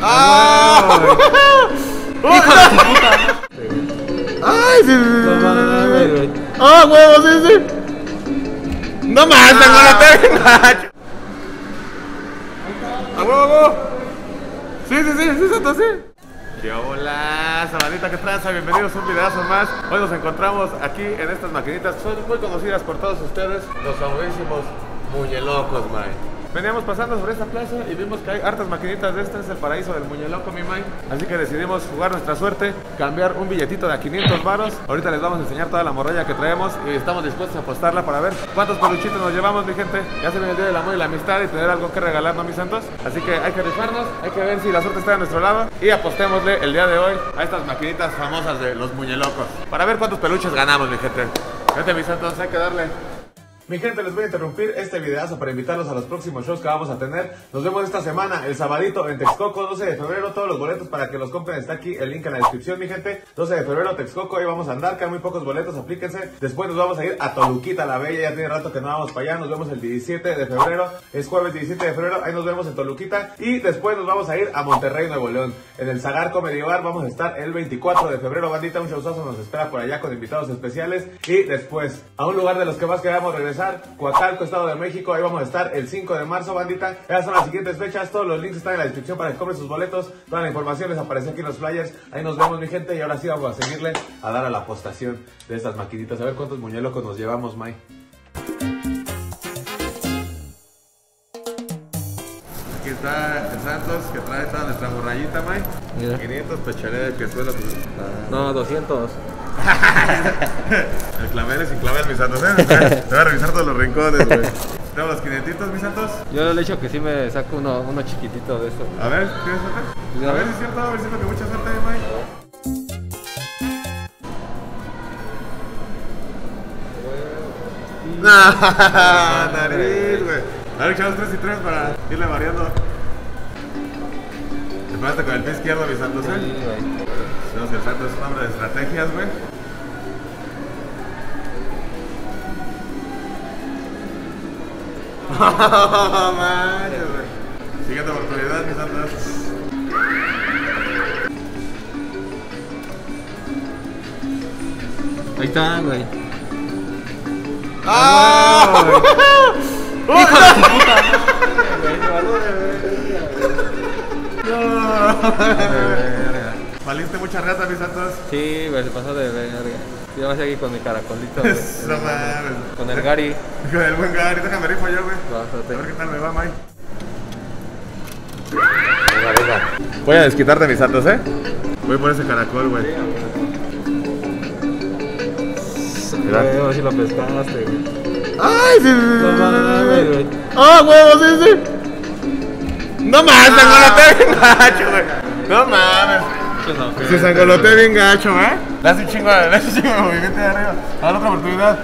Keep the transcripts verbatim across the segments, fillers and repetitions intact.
¡Ah! ¡Hijo de puta! ¡Ay, sí, sí, sí! No mames, güey. ¡Ah, huevo, sí, sí! ¡No más, tengo la tele! ¡A huevo, a huevo! ¡Sí, sí, sí! ¡Sí, Santo, sí! ¡Qué hola, sabadita, qué tranza! Bienvenidos a un videazo más. Hoy nos encontramos aquí en estas maquinitas que son muy conocidas por todos ustedes, los famosísimos muñelocos, man. Veníamos pasando sobre esta plaza y vimos que hay hartas maquinitas de estas, es el paraíso del muñeloco, mi man. Así que decidimos jugar nuestra suerte, cambiar un billetito de a quinientos varos. Ahorita les vamos a enseñar toda la morralla que traemos y estamos dispuestos a apostarla para ver cuántos peluchitos nos llevamos, mi gente. Ya se viene el día del amor y la amistad y tener algo que regalar, ¿no, mis santos? Así que hay que rifarnos, hay que ver si la suerte está de nuestro lado y apostémosle el día de hoy a estas maquinitas famosas de los muñelocos para ver cuántos peluches ganamos, mi gente. Fíjate, mis santos, hay que darle. Mi gente, les voy a interrumpir este videazo para invitarlos a los próximos shows que vamos a tener. Nos vemos esta semana, el sabadito en Texcoco, doce de febrero. Todos los boletos para que los compren está aquí, el link en la descripción, mi gente. doce de febrero, Texcoco, ahí vamos a andar, quedan muy pocos boletos, aplíquense. Después nos vamos a ir a Toluquita la Bella, ya tiene rato que no vamos para allá. Nos vemos el diecisiete de febrero, es jueves diecisiete de febrero, ahí nos vemos en Toluquita. Y después nos vamos a ir a Monterrey, Nuevo León. En el Zagar Comedy Bar vamos a estar el veinticuatro de febrero, bandita, un showzazo nos espera por allá con invitados especiales. Y después, a un lugar de los que más queramos regresar, Coacalco, Estado de México, ahí vamos a estar el cinco de marzo, bandita. Esas son las siguientes fechas, todos los links están en la descripción para que compren sus boletos. Toda la información les aparece aquí en los flyers. Ahí nos vemos, mi gente, y ahora sí vamos a seguirle a dar a la apostación de estas maquinitas. A ver cuántos muñelocos nos llevamos, May. Aquí está el Santos, que trae toda nuestra borrayita, May. Mira. quinientos pecharé de piezuelo. No, doscientos. El clavel es sin clavel, mis santos, ¿eh? Te voy a revisar todos los rincones, güey. Tengo los quinientitos, mis santos. Yo le he dicho que sí me saco uno, uno chiquitito de esto. A ver, ¿tienes suerte? A ver si es cierto, a ver si es lo que mucha suerte, Mike. No, nariz, güey. A ver, echamos tres y tres para irle variando. Te pegaste con el pie izquierdo, mis santos, ¿eh? Sí, güey. Tenemos que el santo es un hombre de estrategias, güey. Oh, man, güey. Siguiente oportunidad, mis santos. Ahí está, güey. ¡Ah! ¡Hijo de puta! Valiste mucha rata, mis santos. Sí, güey, se pasó de verga. Yo voy aquí con mi caracolito. No mames. Con el Gary. Con el buen Gary, déjame rifo yo, güey. Bájate. A ver qué tal me va, Mike. Venga, venga. Voy a desquitarte, mis santos, ¿eh? Voy por ese caracol, güey. Mira, a ver si lo pescaste, güey. ¡Ay, sí, sí, sí! No mames, güey. ¡Ah, huevo, sí, sí! ¡No mames, te engoloté bien gacho, güey! ¡No mames! Se sangoloté bien gacho, ¿eh? Le hace un chingo, le hace un chingo de movimiento de arriba. A dar otra oportunidad.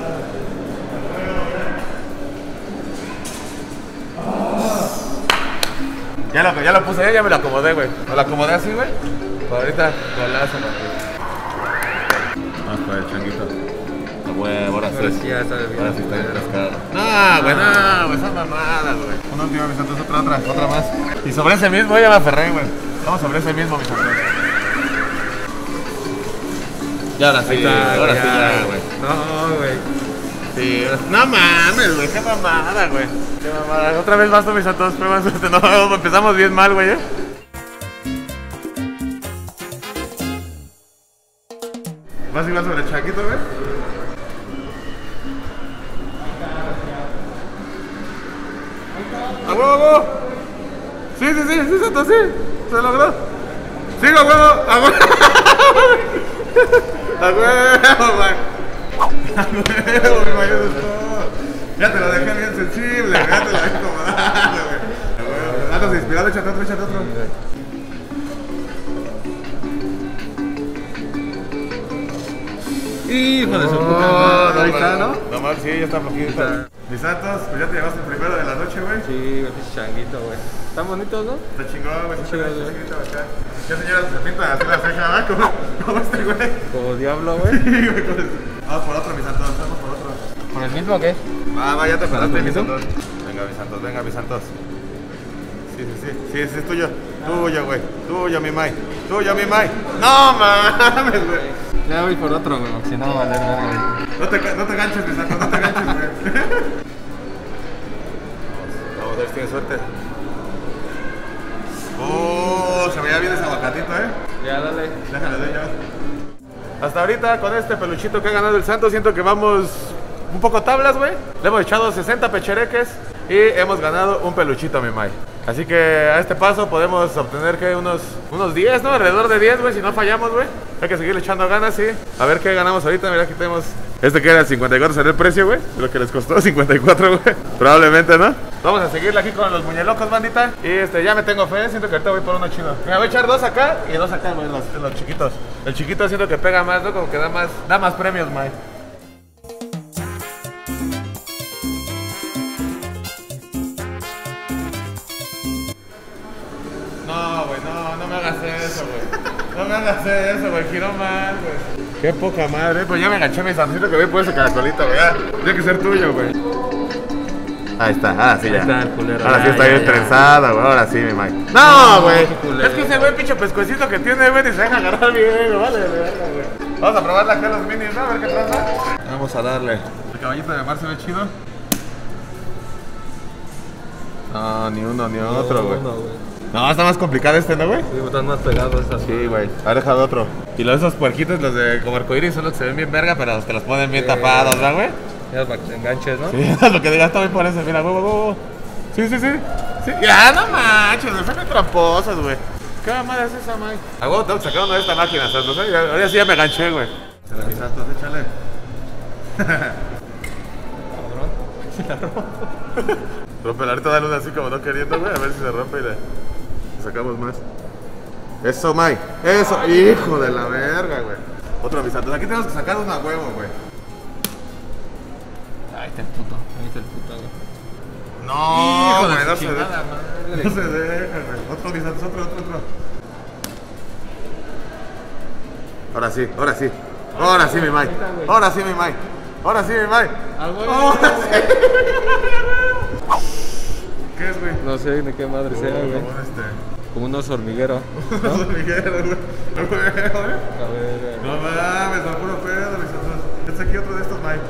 Ya lo, ya lo puse, ya me lo acomodé, güey. Me lo acomodé así, güey. Pues ahorita, golazo, güey. Vamos por el changuito. Güey, ahora sí. Ahora sí ya está bien. Ahora sí está bien pescado. No, güey, no, güey, son mamadas, güey. Una última, mis santos, otra, otra, otra más. Y sobre ese mismo ya me aferré, güey. Vamos sobre ese mismo, mis santos. Ya ahora sí, Está, ahora ya, sí ya, güey. No, güey. Sí, no mames, güey, qué mamada, güey. Qué mamada. Otra vez más, mis santos, pruebas. No, empezamos bien mal, güey, ¿eh? ¿Vas igual sobre el chaquito, güey? ¡A huevo, a huevo! Sí, sí, sí, sí, santo, sí. Se logró. ¡Sigo, a huevo! ¡A huevo! ¡A huevo, man! ¡A huevo, mi mayor! Ya te lo dejé bien sensible, ya te lo dejé acomodado, güey. ¡A huevo! Andas inspirado, échate otro, échate otro. Hijo de su Oh, puta madre. no, Ahí está, ¿no? No mal, sí, ya está poquito. Está. Mis santos, pues ya te llevaste el primero de la noche, güey. Sí, güey, pinche changuito, güey. Están bonitos, ¿no? Está chingón, güey. Está chido, güey. Ya señora se pinta así la ceja, ¿verdad? Como, como este, güey. Como diablo, güey. Sí, güey, como este. Vamos por otro, mis santos, vamos por otro. ¿Por el mismo o qué? Va, va, ya te paraste, mis ¿Mismo? santos. Venga, mis santos, venga, mis santos. Sí, Sí, sí, sí, sí, sí, es tuyo. Tuyo, güey. Tuyo, mi Mai. Tuyo, mi Mai. No mames, güey. Ya voy por otro, güey, si no va a valer verga ahí. No te, no te ganches, mi saco, no te ganches, güey. Vamos a ver si tienes suerte. Oh, se veía bien ese aguacatito, eh. Ya, dale. Déjale, doy ya. Hasta ahorita, con este peluchito que ha ganado el Santo, siento que vamos un poco tablas, güey. Le hemos echado sesenta pechereques y hemos ganado un peluchito, mi Mai. Así que a este paso podemos obtener que unos, unos diez, ¿no? Alrededor de diez, güey, si no fallamos, güey. Hay que seguirle echando ganas, sí. A ver qué ganamos ahorita. Mira, aquí tenemos este que era cincuenta y cuatro, sería el precio, güey. Lo que les costó, cincuenta y cuatro, güey. Probablemente, ¿no? Vamos a seguirle aquí con los muñelocos, bandita. Y este, ya me tengo fe, siento que ahorita voy por uno chido. Me voy a echar dos acá y dos acá, güey, los, los chiquitos. El chiquito siento que pega más, ¿no? Como que da más, da más premios, Mike. No, güey, no, no me hagas eso, güey. No me hagas eso, güey, giró mal, güey. Qué poca madre, pues ya me enganché mi santito que voy por ese caracolito, güey. Tiene que ser tuyo, güey. Ahí está, ahora sí ya. Ahí está el culero. Ahora sí Ya, está ya, bien ya. trenzada, güey. Ahora sí, mi Mike. No, güey. qué culero. Es que ese güey pinche pescuecito que tiene, güey, ni se deja agarrar bien, güey. Vale, güey. Vamos a probarla acá los minis, ¿no? A ver qué traza. Vamos a darle. El caballito de mar se ve chido. No, ni uno ni otro, güey. No, güey. No, está más complicado este, ¿no, güey? Sí, están más pegados esas. Sí, güey. Ha dejado otro. Y los esos puerquitos, los de como arcoíris, son los que se ven bien verga, pero los que los ponen bien Sí. tapados, ¿verdad, güey? Ya para que te enganches, ¿no? Sí, lo que digas, está bien por eso. Mira, güey, güey, güey. Sí, sí, sí. Sí. Ya, no manches, me sacan tramposas, güey. ¿Qué mamada es esa, Mike? A huevo, tengo que sacar una de esta máquina, Santos, ¿eh? Ya- Ahora sí ya me enganché, güey. Échale, mi Santos, échale. Rompe ahorita, dale una así como no queriendo, güey. A ver si se rompe y le, le sacamos más. Eso, Mike. Eso. Hijo de la verga, güey. Otro, mi Santos. Aquí tenemos que sacar una huevo, güey. Ahí está el puto. Ahí está el puto, güey. No, Hijo de güey, no su se chingada deja. madre. No se deja, güey. Otro, mi Santos, otro, otro, otro. Ahora sí, ahora sí. Ahora sí, mi Mike. Ahora sí, mi Mike. Ahora sí, mi Mike. Ahora sí. ¿Qué es, güey? No sé de qué madre sea, Oh, güey. como un este. Como un oso hormiguero. Un hormiguero, güey. No veo, güey. A ver, güey. No mames, al puro pedo, mis Santos. Es aquí otro de estos, Mike.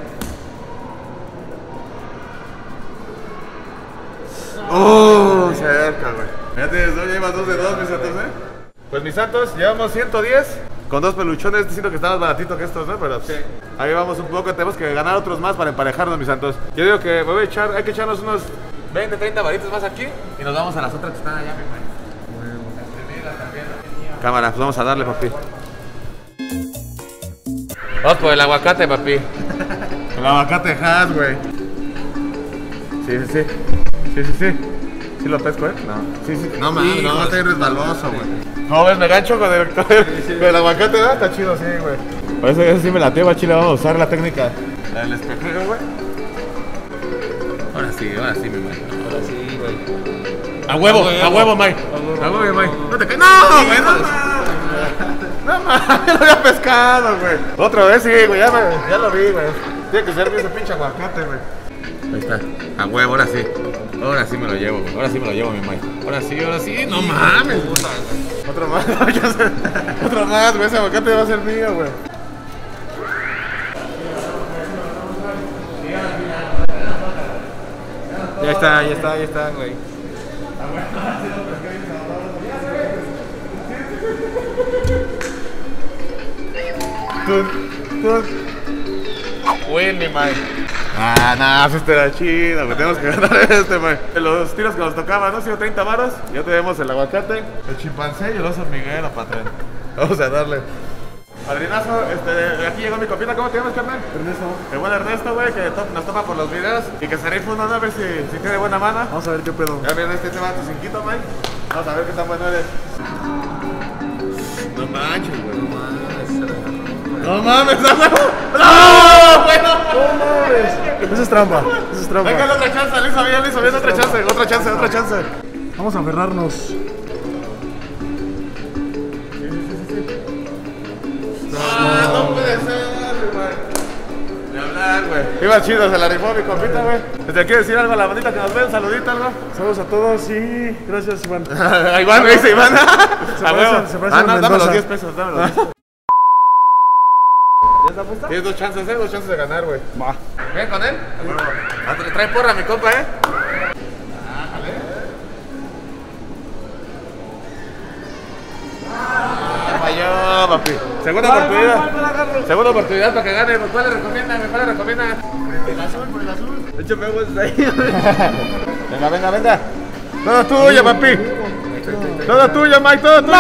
Oh, cerca, güey. Ya tienes dos, ya llevas dos de dos, mis Santos, ¿eh? Pues mis Santos, llevamos ciento diez con dos peluchones. Siento que está más baratito que estos, ¿no? Pero sí. Ahí vamos un poco, tenemos que ganar otros más para emparejarnos, mis Santos. Yo digo que me voy a echar, hay que echarnos unos veinte, treinta varitos más aquí y nos vamos a las otras que están allá, mi hermano. Cámara, pues vamos a darle, papi. Vamos por el aguacate, papi. El aguacate Hass, güey. Sí, sí, sí. Sí, sí, sí. ¿Sí lo pesco, eh? No. Sí, sí. No, mames, no, está bien resbaloso, güey. No, ves, me gancho con el, con el, con el aguacate, ¿no? Está chido, sí, güey. Por eso, eso sí me lateo, a Chile. Vamos a usar la técnica. La del espejeo, güey. Ahora sí, ahora sí, mi Mike. Ahora sí, güey. A huevo, a huevo, Mike. A huevo, Mike. No te caes. No, güey, no mames. No mames, lo había pescado, güey. Otra vez, sí, güey, ya, me, ya lo vi, güey. Tiene que ser ese pinche aguacate, güey. Ahí está. A huevo, ahora sí. Ahora sí me lo llevo, güey. Ahora sí me lo llevo, mi Mike. Ahora sí, ahora sí. No mames, güey. Otro más, otro más, güey. Ese aguacate va a ser mío, güey. Ya está, ya está, ya está, güey. Tun, tun. Win, mi Mike. Ah, no, pues este era chido, güey. Tenemos que ganar este, Mike. Los tiros que nos tocaban, ¿no? ciento treinta varos. Ya tenemos el aguacate, el chimpancé y el oso hormiguero, patrón. Vamos a darle. Padrinazo, este, aquí llegó mi copita. ¿Cómo te llamas, carnal? Ernesto, El buen Ernesto, güey, que to- nos toma por los videos y que se rifa uno, ¿no? A ver si, si tiene buena mano. vamos a ver qué pedo. Ya mira, este te va a tu cinquito, Mike. Vamos a ver qué tan bueno eres. No manches, güey. No mames, no mames. ¡No! Güey, no. ¡No mames! Eso es trampa, eso es trampa. Venga, otra chance, le hizo bien, le hizo bien, otra chance, otra chance, otra chance. Vamos a aferrarnos. Ah, no puede ser, güey. De hablar, güey. Iba chido, se la rifó mi compita, güey. ¿Te quiere decir algo a la bandita que nos ve? Un saludito, algo. Saludos a todos y gracias, Iván. Iván, me dice Iván. Se parece, se parece Ah, a no, dame Mendoza. los diez pesos, dame los diez. ¿Ya está puesta? Tienes dos chances, eh, dos chances de ganar, güey. Va. ¿Ven con él? Ah, te trae porra mi compa, eh. Ah, falló, papi. Segunda oportunidad. Segunda oportunidad para que gane. ¿Cuál le recomienda? ¿Cuál le recomienda? Por el azul, por el azul. De hecho, me gusta ahí. Venga, venga, venga. Todo tuyo, papi. Todo tuyo, Mike, todo tuyo.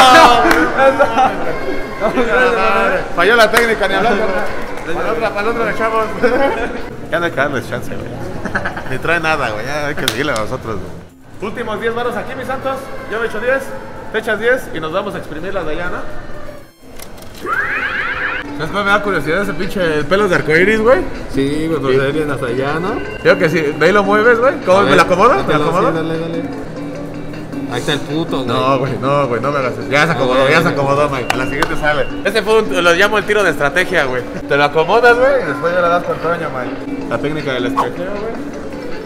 Falló la técnica, ni hablar. Para otra, para otra le echamos. Ya no hay que darles chance, güey. Ni trae nada, güey. Ya hay que seguirle a nosotros, güey. Últimos diez varos aquí, mis santos. Yo me echo diez, te echas diez y nos vamos a exprimir las de allá, ¿no? Después me da curiosidad ese pinche pelos de arcoiris, güey. Sí, güey, pero se ve bien hasta allá, ¿no? Yo que sí, de ahí lo mueves, güey. ¿Cómo? ¿Me la acomodo? ¿Me la acomodo? Sí, dale, dale. Ahí está el puto, güey. No, güey, no, güey, no me hagas eso. Ya se acomodó, ya se acomodó, Mike. A la siguiente sale. Ese fue un, lo llamo el tiro de estrategia, güey. Te lo acomodas, güey, y después ya le das con Toño, Mike. La técnica del espejeo, güey.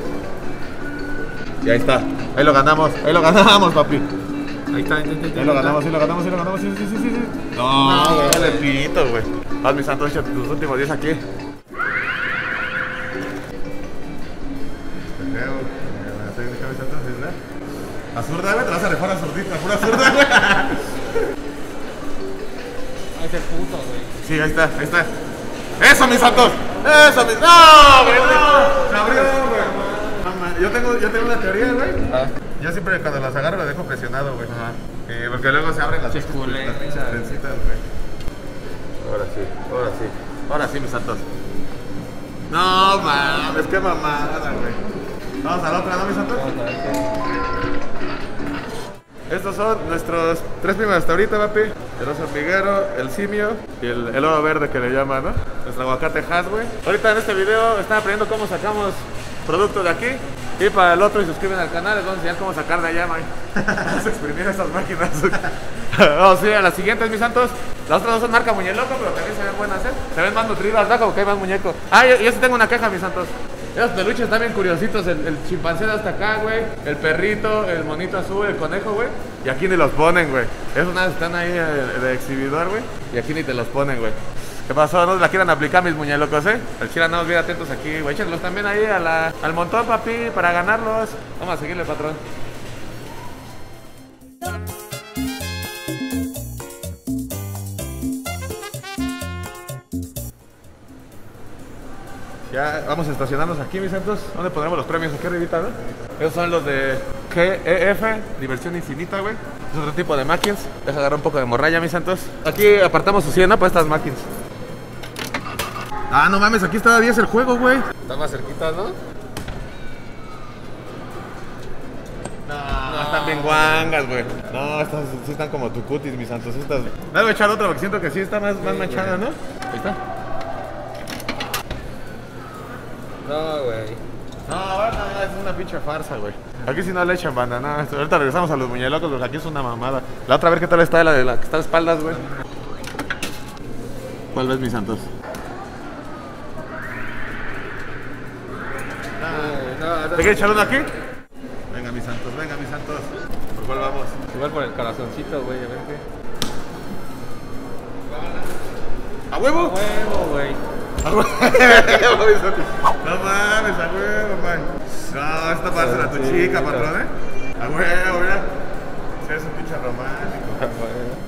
Y ahí está. Ahí lo ganamos, ahí lo ganamos, papi. Ahí está, ahí está. Ahí lo ganamos, sí lo ganamos, sí lo ganamos, sí, sí, sí, sí. No, güey, dale pito, güey. Haz mi santo, echa tus últimos diez aquí. La zurda, güey, te vas a rifar a zurdita, pura zurda, güey. Ahí está el puto, güey. Sí, ahí está, ahí está. ¡Eso, mis santos! ¡Eso, mis... ¡No, güey! ¡No! ¡Se abrió, güey! Yo tengo, yo tengo una teoría, güey. Ah. Yo siempre cuando las agarro las dejo presionado, güey. Ajá. Eh, porque luego se abren las Che, culé, las pinches esa. trencitas, güey. Ahora sí, ahora sí. Ahora sí, mis santos. No, mames, qué mamada, güey. Vamos a la otra, ¿no, mis santos? Vamos a ver qué. Estos son nuestros tres primeros hasta ahorita, papi. El oso hormiguero, el simio y el, el oro verde que le llaman, ¿no? Nuestro aguacate hash, güey. Ahorita en este video están aprendiendo cómo sacamos productos de aquí. Y para el otro, y suscriben al canal, les vamos a enseñar cómo sacar de allá, man. Vamos a exprimir estas máquinas. Vamos a ir a las siguientes, mis santos. Las otras no son marca Muñeloco, pero también se ven buenas, ¿eh? Se ven más nutridas, ¿no? Como que hay más muñecos. Ah, yo, yo sí tengo una queja, mis santos. Esos peluches están bien curiositos. El, el chimpancé de hasta acá, güey. El perrito, el monito azul, el conejo, güey. Y aquí ni los ponen, güey. Esos nada están ahí de, de exhibidor, güey. Y aquí ni te los ponen, güey. ¿Qué pasó? No la quieran aplicar mis muñelocos, ¿eh? El chile andamos bien atentos aquí, güey. Échenlos también ahí a la, al montón, papi, para ganarlos. Vamos a seguirle, patrón. Ya vamos a estacionarnos aquí, mis santos. ¿Dónde pondremos los premios? Aquí arribita, ¿no? Esos son los de G E F, Diversión Infinita, güey. Es otro tipo de máquinas. Deja agarrar un poco de morralla, mis santos. Aquí apartamos su cien, ¿no? Para estas máquinas. Ah, no mames, aquí está diez el juego, güey. Está más cerquita, ¿no? No, no, están bien guangas, güey. No, estas sí están como tu cutis, mis santos. Estas... Me voy a echar otra porque siento que sí está más, más manchada, ¿no? Ahí está. No, güey. No, ahora no, es una pinche farsa, güey. Aquí sí no le echan banda, no. Ahorita regresamos a los muñelocos porque aquí es una mamada. La otra, a ver qué tal está la de la que está de espaldas, güey. ¿Cuál ves, mis santos? No, no, ¿Te quieres echar uno aquí? Venga, mis santos, venga, mis santos. ¿Por cuál vamos? igual por el corazoncito, güey, a ver qué. ¿A huevo? Huevo, güey. ¡A huevo! No mames, a huevo, man. No, esta va a ser a tu chica, patrón, ¿eh? A huevo, mira. Sí, es un pinche romántico.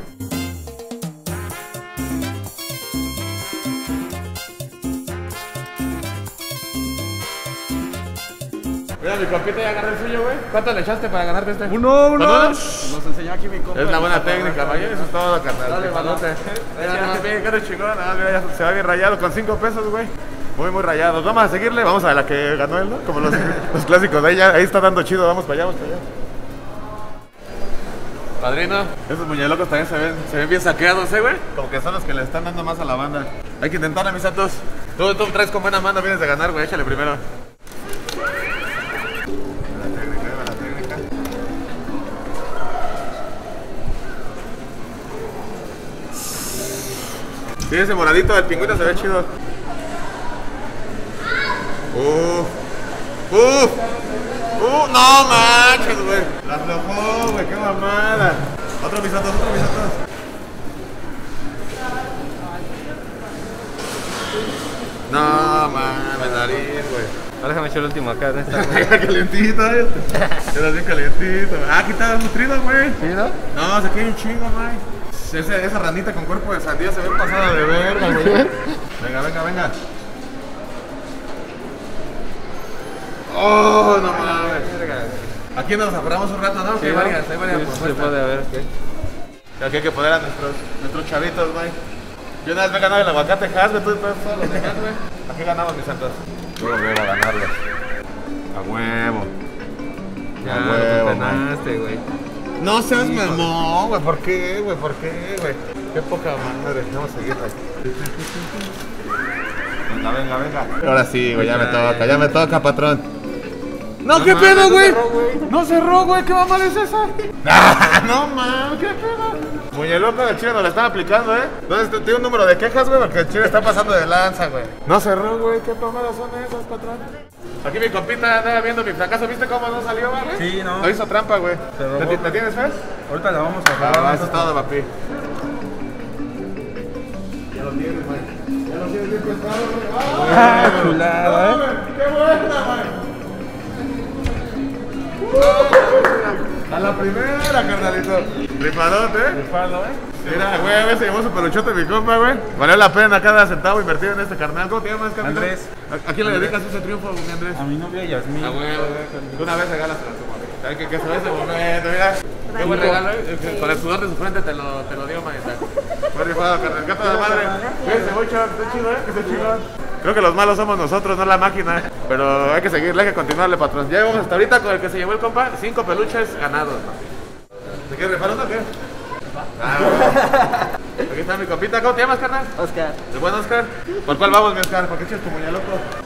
Mira, mi compita ya agarró el suyo, güey. ¿Cuánto le echaste para ganarte este? Uno, uno. ¿Uno? Nos enseñó aquí mi compa. Es una buena técnica, vaya. Eso es todo, carnal. Dale, Palote. balote. Mira, no, mira, qué chingón. Ah, mira, ya se va bien rayado con cinco pesos, güey. Muy, muy rayados. Vamos a seguirle. Vamos a la que ganó él, ¿no? Como los, los clásicos de ella. Ahí está dando chido. Vamos para allá, vamos para allá. Padrino, esos muñelocos también se ven, se ven bien saqueados, ¿eh, güey? Como que son los que le están dando más a la banda. Hay que intentarle, mis santos. Tú, tú traes con buena mano, vienes de ganar, güey. Échale primero. La técnica, la técnica. Sí, ese moradito del pingüino se ve chido. Uf. Uf. Uh, no manches, güey. La aflojó, güey, qué mamada. Otro Misantos, otro Misantos. No mames, nariz, güey. Ahora déjame echar el último acá, ¿no? Está Era calientito, eh. Era bien calientito. Ah, aquí está nutrido, güey. ¿Sí, no? No, se aquí hay un chingo, güey. Ese, esa ranita con cuerpo de sandía se ve pasada de verga, güey. Venga, venga, venga. Oh, no mames. Aquí nos aferramos un rato, ¿no? Sí, hay ¿no? varias, hay varias Sí, propuestas. se puede, a ver, ¿qué? Aquí hay que poner a nuestros, nuestros chavitos, güey. Yo una vez me he ganado el aguacate Hass, güey. Tú todos los de Hass, güey. Aquí ganamos, mis santos. Yo volver a ganarle. A huevo. Ya, A huevo, lo man. ganaste, güey. No seas mamón, güey. ¿Por qué, güey? ¿Por qué, güey? Qué poca madre. Vamos a seguir, güey. Venga, venga, venga. Ahora sí, güey. Ya me toca, ya me toca, patrón. No, ¿qué mames, pedo, no güey? cerró, güey. No cerró, güey. ¿Qué mamada es esa? Ah, no mames, ¿qué pedo? Muñeloco del chile nos la están aplicando, ¿eh? Entonces, tiene un número de quejas, güey, porque el chile está pasando de lanza, güey. No cerró, güey. ¿Qué mamadas son esas, patrón? Aquí mi compita andaba viendo mi fracaso. ¿Viste cómo no salió, güey? Sí, no. No hizo trampa, güey. Se robó. ¿Te, te tienes fe? Ahorita la vamos a Ah, probar. eso es todo, papi. Ya lo tienes, güey. Ya lo tienes bien pescado, güey. Ah, chulada, ¿eh? ¡Qué buena, güey! A la primera, carnalito. Rifadote, ¿eh? Rifado, ¿eh? Mira, güey, a veces llevó su peluchote mi compa, güey. Valió la pena cada centavo invertido en este carnal. ¿Cómo te llamas, carnal? Andrés. ¿A, a quién le dedicas ese triunfo, mi Andrés? A mi novia Yasmín. Ah, güey, tú una vez regalas a tu madre. ¿Sabes qué? Que se ve ese momento, mira. Qué buen regalo, ¿eh? Con el sudor de su frente te lo, te lo dio, manita. Muy rifado, carnal. Gato de madre. Cuídense mucho, está chido, ¿eh? Que está chido. Creo que los malos somos nosotros, no la máquina. Pero hay que seguirle, hay que continuarle, patrón. Ya llevamos hasta ahorita con el que se llevó el compa, cinco peluches ganados, ¿no? ¿Te quieres rifar uno o qué? Ah, aquí está mi compita. ¿Cómo te llamas, carnal? Oscar. ¿El buen Oscar? ¿Por cuál vamos, mi Oscar? ¿Por qué echas tu muñeloco?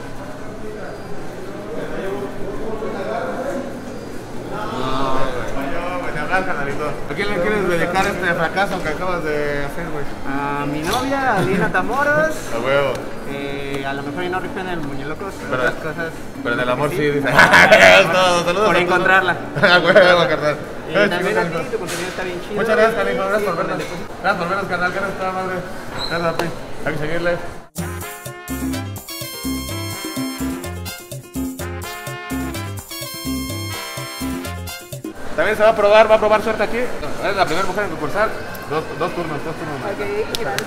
Canalito. ¿A quién le quieres dedicar este fracaso que acabas de hacer, güey? A mi novia, Alina Tamoros. A huevo. Eh, a lo mejor y no rifen el muñelocos, Pero- otras cosas. Pero en el amor sí, dice. Por- Todo, saludos por a todos. encontrarla. A huevo, carnal. Y Eh, también chingón, a ti, carnal. tu contenido está bien chido. Muchas gracias, canijo. Gracias Sí, por vernos. Gracias por vernos, canal. Gracias, toda madre. Gracias, papi. Hay que seguirle. También se va a probar, va a probar suerte aquí. Es la primera mujer en concursar. Dos, dos turnos, dos turnos. Ok, gracias.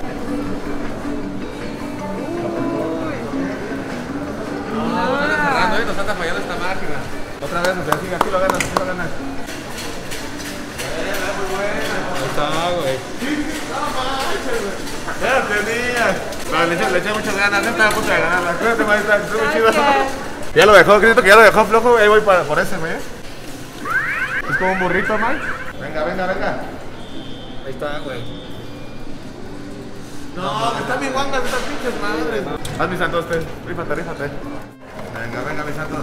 No, están cerrando, ¿eh? Nos anda fallando esta máquina. Otra vez, o sea, así, así lo ganas, así lo ganas. Muy buena. Está, güey. Ya lo tenías. No, le eché, le eché muchas ganas, ya estaba a punto de ganarla. Cuídate, maestra, estuvo muy chido. Ya lo dejó, creo que ya lo dejó flojo, ahí voy para, por ese, güey. Es como un burrito, Mike. Venga, venga, venga. Ahí está, güey. No, están bien guangas estas pinches madres. Haz mis santos, te. Rífate, rífate. Venga, venga, mis santos.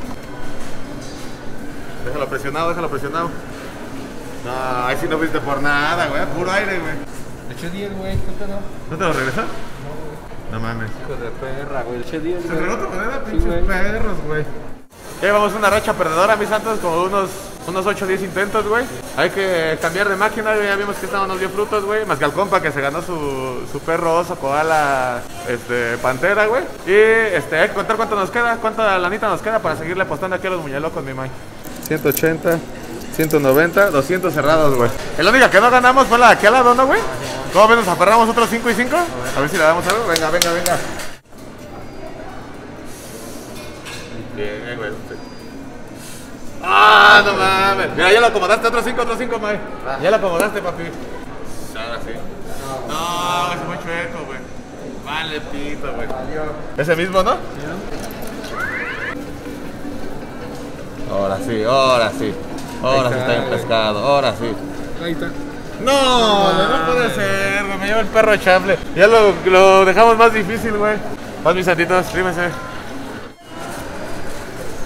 Déjalo presionado, déjalo presionado. No, ahí sí no fuiste por nada, güey. Puro aire, güey. Le eché diez, güey. ¿Qué pedo? ¿No te lo regresó? No mames. Hijo de perra, güey. Le eché diez, Se güey. entregó tu moneda, Sí, pinches güey. perros, güey. Ya llevamos una racha perdedora, mis santos, como unos, unos ocho o diez intentos, güey. Hay que cambiar de máquina, güey. Ya vimos que esta no nos dio frutos, güey. Más que al compa que se ganó su, su perro oso, koala, este, pantera, güey. Y este, hay que contar cuánto nos queda, cuánta lanita nos queda para seguirle apostando aquí a los muñelocos, mi Mike. ciento ochenta, ciento noventa, doscientos cerrados, güey. La única que no ganamos fue la de aquí al lado, ¿no, güey? ¿Cómo ves? ¿Nos aferramos otros cinco y cinco? A ver si le damos algo. Venga, venga, venga. Bien, güey. ¡Ah, no mames! Mira, ya lo acomodaste, otros cinco, otros cinco, Mike. Ya lo acomodaste, papi. Ahora sí. No, ese fue chueco, güey. Vale, pito, güey. ¿Ese mismo, no? Ahora sí, ahora sí. Ahora sí está bien pescado, ahora sí. Ahí está. No, no, no puede ser, güey. Me lleva el perro chafle. Ya lo, lo dejamos más difícil, güey. Vas, mis santitos, rímense.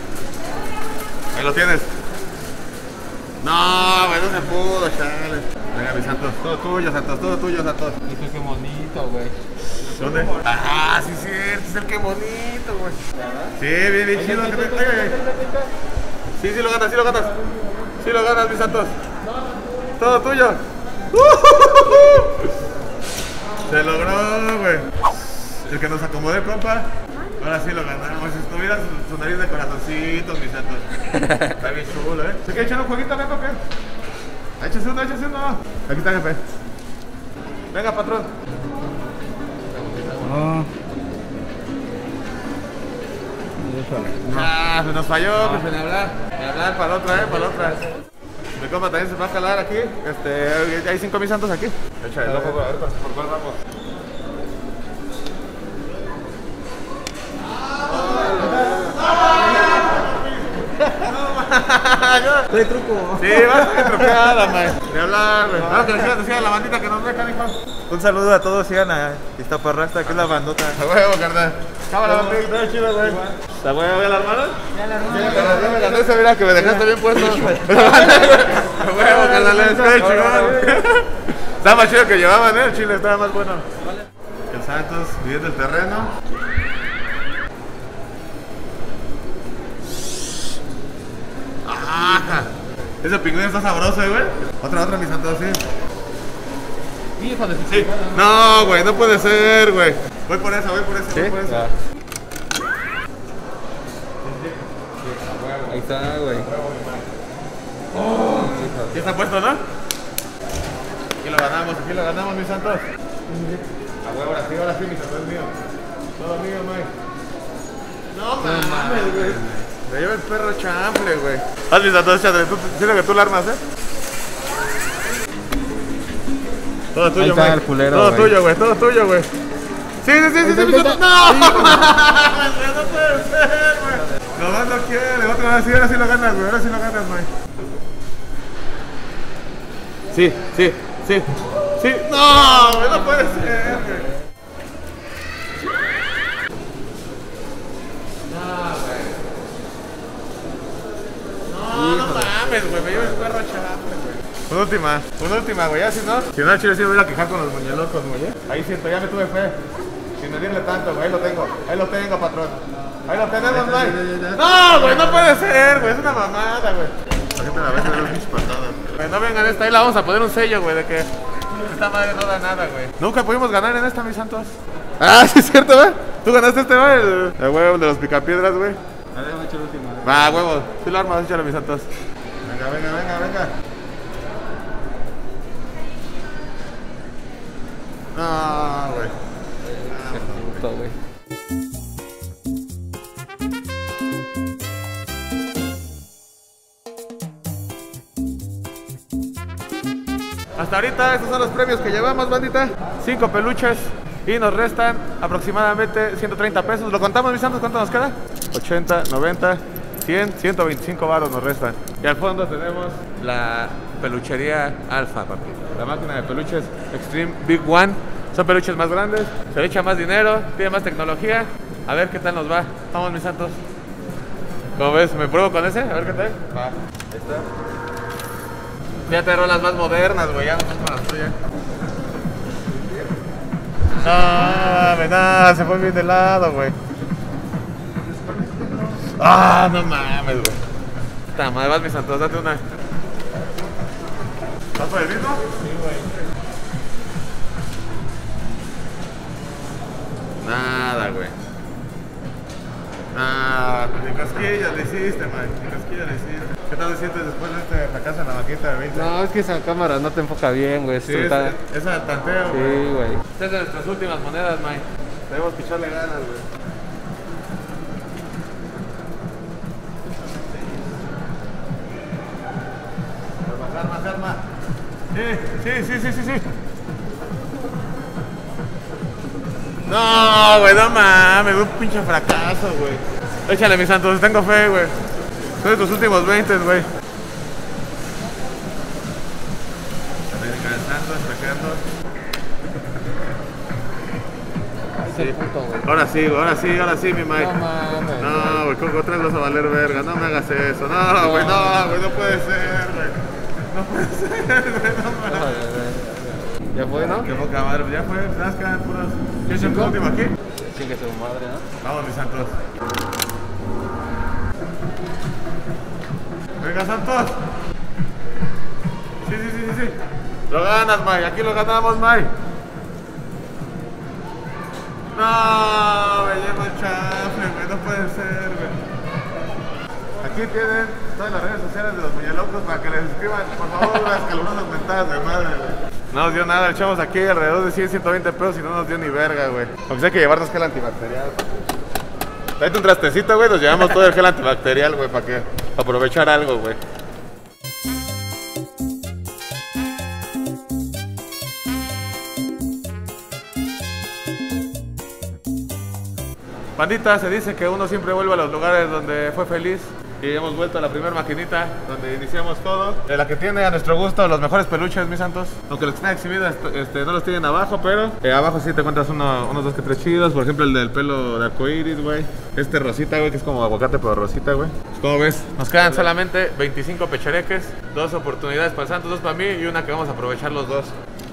Ahí lo tienes. No, güey, no se pudo, chale. Venga, mis santos, todo tuyo, santos, todo tuyo, santos. Dice qué bonito, güey. ¿Dónde? Ah, sí, cierto, es el que bonito, güey. Sí, bien, bien chido. Ay, ay, ay. Sí, sí lo ganas, sí lo ganas. Sí lo ganas, mis santos. Todo tuyo. Se logró, güey. El que nos acomodé, compa. Ahora sí lo ganamos. Si tuviera su, su nariz de corazoncitos, mis santos. Está bien chulo, ¿eh? ¿Se quiere echar un jueguito, Neto, o qué? Échese uno, échese uno. Aquí está, jefe. Venga, patrón. No. Ah, se nos falló, pues ni hablar. Ni hablar para la otra, eh, para la otra. Mi compa también se va a jalar aquí. Este, hay cinco mil santos aquí. Échale el ojo, a ver por cuál vamos. Trae truco. Sí, vas a ser truqueada, man. Ni hablar, güey. Vamos que le quieras decir a la bandita que nos dejan, hijo. Un saludo a todos, sigan a Iztaparrasta, que es la bandota. A huevo, carnal. Cámara, bandita, está chido, güey. ¿Está huevo, ya la hermana? Ya la hermana. Ya me gané ese, mira, que me dejaste bien puesto. A huevo, carnal, está chingón. Estaba más chido que llevaban, eh. El chile estaba más bueno. El Santos, viviendo el terreno. ¡Ah! Ese pingüino está sabroso, eh, güey. Otra, otra, mi Santos, sí. Hijo de su Sí. No, güey, no puede ser, güey. Voy por eso, voy por eso, voy por eso. Ya. Ahí está, güey. ¿Ya está puesto, no? Aquí lo ganamos, aquí lo ganamos, mis santos. A huevo, ahora sí, ahora sí, mi santo es mío. Todo mío, Mike. No mames, güey. Me lleva el perro chample, güey. Haz mis santos, échale, tú, siento que tú la armas, eh. Todo tuyo, Ahí está Mike. el culero, Todo güey. tuyo, güey, todo tuyo, güey. Sí, sí, sí, sí, sí, mi santo. ¡No! No puede ser, güey. Nomás no quiere, otra vez sí, ahora sí lo ganas, güey. Ahora sí lo ganas, Mike. Sí, sí, sí, sí. No, güey, no puede ser, güey. No, no mames, güey, me lleva el perro chample, güey. Una última, una última, güey, ya si no. Si no, el chile sí me voy a quejar con los muñelocos, güey. ¿eh? Ahí siento, ya me tuve fe. Sin medirle tanto, güey, ahí lo tengo. Ahí lo tengo, patrón. Ahí lo tenemos, güey. No, güey, no puede ser, güey, es una mamada, güey. La gente a veces ve las pinches patadas. Güey, no vengan esta, ahí la vamos a poner un sello, güey, de que esta madre no da nada, güey. Nunca pudimos ganar en esta, mis santos. Ah, sí es cierto, güey. Tú ganaste este, güey, el, el huevo de los picapiedras, güey. A ver, voy a echar última. Va, huevo, sí lo armas, échale, mis santos. Venga, venga, venga, venga. No, güey. Puto, güey. Hasta ahorita estos son los premios que llevamos, bandita. Cinco peluches y nos restan aproximadamente ciento treinta pesos. ¿Lo contamos, mis santos? ¿Cuánto nos queda? ochenta, noventa, cien, ciento veinticinco varos nos restan. Y al fondo tenemos la peluchería Alfa, papi. La máquina de peluches Extreme Big One. Son peluches más grandes, se le echa más dinero, tiene más tecnología. A ver qué tal nos va. Vamos, mis santos. ¿Cómo ves? ¿Me pruebo con ese? A ver qué tal. Va, ahí está. Fíjate, rolas más modernas, güey, ya no son con las tuyas. No, me da, se fue bien de lado, güey. Ah, no mames, güey. Está madre, vas, mis santos, date una. ¿Vas por el ritmo? Sí, güey. Nada, güey. Nada, ni cosquillas le hiciste, man. Ni cosquillas le hiciste. ¿Qué tal te sientes después de este fracaso en la maqueta de veinte? No, es que esa cámara no te enfoca bien, güey. Sí, Está- es, esa tanteo, Sí, güey. güey. Estas es de nuestras últimas monedas, Mike. Tenemos que echarle ganas, güey. Más arma, más arma. Sí, sí, sí, sí, sí, sí. No, güey, no mames, un pinche fracaso, güey. Échale, mis santos, tengo fe, güey. Son de tus últimos veinte, güey. Descansando, despejando. Ese puto, güey. Ahora sí, güey, ahora sí, ahora sí, mi Mike. No mames. No, güey, Coco tres vas a valer verga, no me hagas eso. No, güey, no, güey, no puede ser, güey. No puede ser, güey, no mames. Ya fue, ¿no? Qué poca madre, ya fue, nada más quedan puros. ¿Quieres un último aquí? Chingue su madre, ¿no? Vamos, mis santos. Venga, Santos. Sí, sí, sí, sí, sí. Lo ganas, May. Aquí lo ganamos, May. No, me llevo el chafle, güey. No puede ser, güey. Aquí tienen todas las redes sociales de los Muñelocos para que les escriban, por favor, las calurosas mentadas de madre, güey. No nos dio nada, le echamos aquí alrededor de cien, ciento veinte pesos y no nos dio ni verga, güey. Aunque sea hay que llevarnos gel antibacterial. Tráete un trastecito, güey, nos llevamos todo el gel antibacterial, güey, para que aprovechar algo, güey. Bandita, se dice que uno siempre vuelve a los lugares donde fue feliz. Y hemos vuelto a la primera maquinita donde iniciamos todo, de la que tiene a nuestro gusto los mejores peluches, mis santos. Aunque los que están exhibidos este, no los tienen abajo, pero eh, abajo sí te encuentras uno, unos dos que tres chidos. Por ejemplo el del pelo de arcoiris, güey. Este rosita, güey, que es como aguacate pero rosita, güey. Pues, como ves, nos quedan solamente veinticinco pechereques, dos oportunidades para el Santos, dos para mí y una que vamos a aprovechar los dos.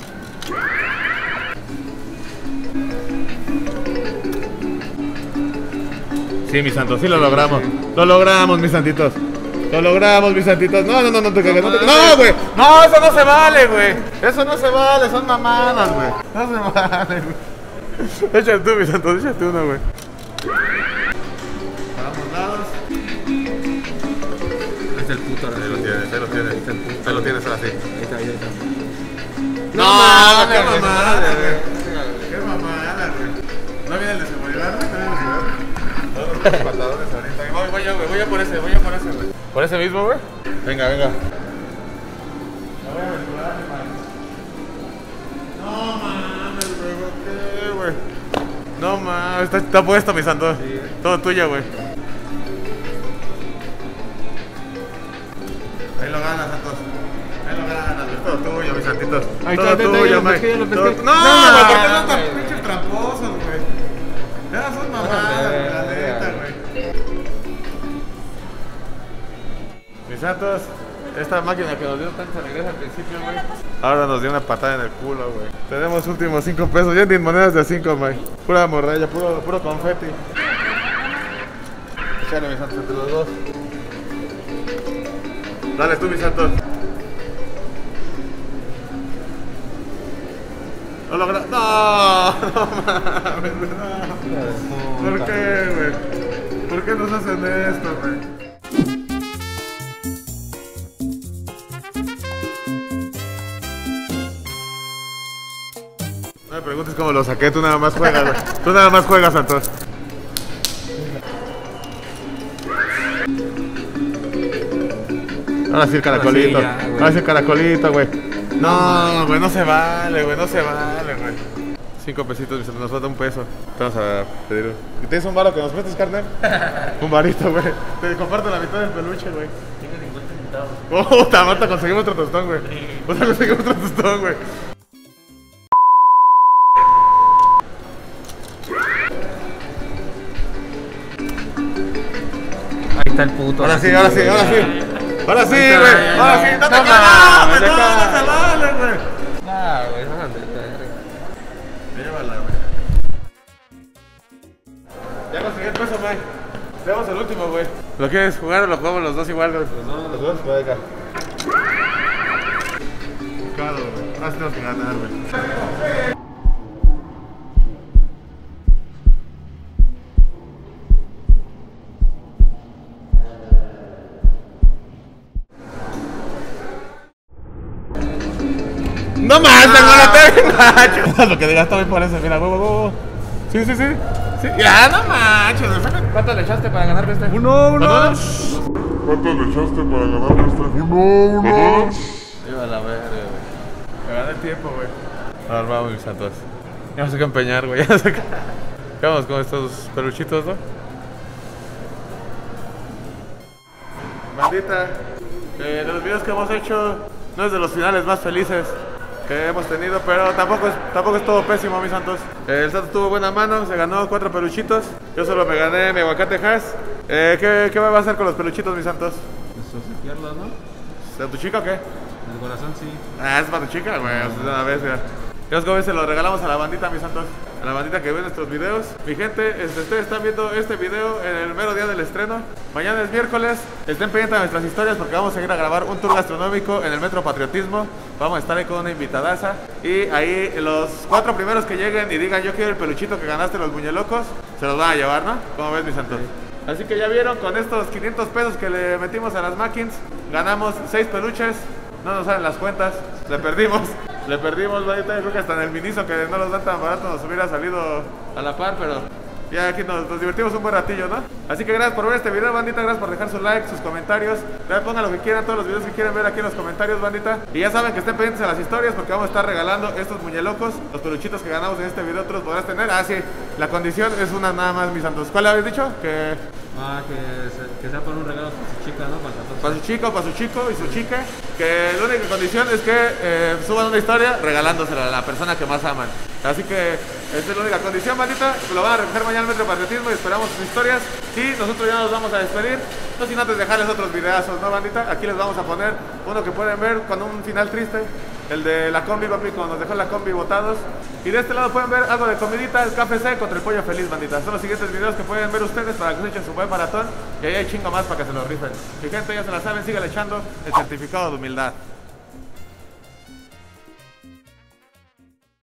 Sí, mis santos, sí lo logramos. Lo logramos, mis santitos. Lo logramos, mis santitos. No, no, no, no te cagues. No, te... no, güey. No, eso no se vale, güey. Eso no se vale, son mamadas, güey. No se vale, güey. Échate tú, mis santos, échate uno, güey. Para ambos lados. Ahí está el puto. Ahí lo tienes, ahí lo tienes. Ahí lo tienes ahora sí. Ahí está, ahí está. No, no, qué mamada, güey. Qué mamada, güey. ¿No viene el de seguridad, güey? ¿No viene el de seguridad? Los pantalones ahorita. Voy, voy yo, güey. Voy a por ese, voy a por ese, güey. ¿Por ese mismo, güey? Venga, venga. La voy a aventurar, man. No mames, güey. ¿Por qué, güey? No mames. Está, está puesto, mi santo. Sí, todo tuyo, güey. Ahí lo ganas, Santos. Ahí lo ganas, güey. Todo tuyo, mis santitos. Ahí todo está, tuyo, ya lo man. pesqué, ya lo pesqué. Todo... No, no, güey, ¿por qué no, son tan güey. pinches tramposos, güey? Ya son mamadas, güey, la neta, güey. Mis santos, esta máquina que nos dio tanta alegría al principio, güey, ahora nos dio una patada en el culo, güey. Tenemos últimos cinco pesos, ya ni monedas de cinco, güey. Pura morralla, puro, puro confeti. Échale, mis santos, entre los dos. Dale tú, mis santos. No logra... No, no mames, no. ¿Por qué, güey? ¿Por qué nos hacen esto, güey? No me preguntes cómo lo saqué, tú nada más juegas, güey. Tú nada más juegas, Santos. Ahora sí el caracolito. Ahora sí, ya, güey. Ahora sí el caracolito, güey. No, güey, no se vale, güey, no se vale, güey. Cinco pesitos, nos falta un peso. Te vamos a pedir. ¿Tienes un varo que nos prestes, carnal? Un varito, güey. Te comparto la mitad del peluche, güey. Tengo cincuenta centavos. Oh, tamata, conseguimos otro tostón, güey. O sea, conseguimos otro tostón, güey. Ahí está el puto. Ahora sí, ahora sí, ahora sí. Ahora sí, Ahí está, güey. ya, Ahora ya. sí, no te No mames, mames, no, ya no se vale, güey. Nah, güey, no de verga. Llévala, güey. Ya conseguí el peso, güey. Veamos el último, güey. ¿Lo quieres jugar o lo jugamos los dos igual, güey? Los dos, los dos, güey, venga. Claro, güey. Ahora sí tenemos que ganar, güey. No más, tengo la tele. Lo que digas también parece, mira, huevo, huevo. Sí, sí, sí. Sí. Ya, no manches. ¿Cuánto le echaste para ganarte este? Uno, uno. ¿Cuánto le echaste para ganar este? Uno, uno. Iba a la verga, güey. Me gané el tiempo, güey. Ahora vamos, mis santos. Ya no sé qué empeñar, güey. Ya no sé qué. ¿Qué vamos con estos peluchitos, no? Bandita, eh, de los videos que hemos hecho, no es de los finales más felices que hemos tenido, pero tampoco es, tampoco es todo pésimo, mis santos. Eh, el Santos tuvo buena mano, se ganó cuatro peluchitos. Yo solo me gané mi aguacate hash. Eh, ¿qué, ¿Qué va a hacer con los peluchitos, mis santos? Desosequearlo, ¿no? ¿De tu chica o qué? El corazón sí. Ah, es para tu chica, güey, o sea, una vez, ya. Dios, como se lo regalamos a la bandita, mis santos. A la bandita que ve nuestros videos. Mi gente, este, ustedes están viendo este video en el mero día del estreno. Mañana es miércoles. Estén pendientes de nuestras historias porque vamos a ir a grabar un tour gastronómico en el Metro Patriotismo. Vamos a estar ahí con una invitadaza. Y ahí los cuatro primeros que lleguen y digan yo quiero el peluchito que ganaste los muñelocos, se los van a llevar, ¿no? ¿Cómo ves, mis santos? Sí. Así que ya vieron, con estos quinientos pesos que le metimos a las máquinas, ganamos seis peluches. No nos salen las cuentas, le perdimos. Le perdimos, bandita, creo que hasta en el Miniso, que no los dan tan barato, nos hubiera salido a la par, pero ya aquí nos, nos divertimos un buen ratillo, ¿no? Así que gracias por ver este video, bandita, gracias por dejar su like, sus comentarios. Ya pongan lo que quieran, todos los videos que quieran ver aquí en los comentarios, bandita. Y ya saben que estén pendientes a las historias porque vamos a estar regalando estos muñelocos, los peluchitos que ganamos en este video, tú los podrás tener. Ah, sí, la condición es una nada más, mis santos. ¿Cuál le habéis dicho? Que... Ah, que, se, que sea por un regalo para su chica, ¿no? Para, para su chico, para su chico y su chica. Que la única condición es que eh, suban una historia regalándosela a la persona que más aman. Así que esta es la única condición, bandita. Lo van a recoger mañana al Metro Patriotismo y esperamos sus historias. Y nosotros ya nos vamos a despedir. No sin antes dejarles otros videazos, ¿no, bandita? Aquí les vamos a poner uno que pueden ver con un final triste. El de la combi, papi, cuando nos dejó la combi botados. Y de este lado pueden ver algo de comidita, el K F C contra el pollo feliz, bandita. Son los siguientes videos que pueden ver ustedes para que se echen su buen maratón. Y ahí hay chingo más para que se lo rifen. Mi gente, ya se la saben, síganle echando el certificado de humildad.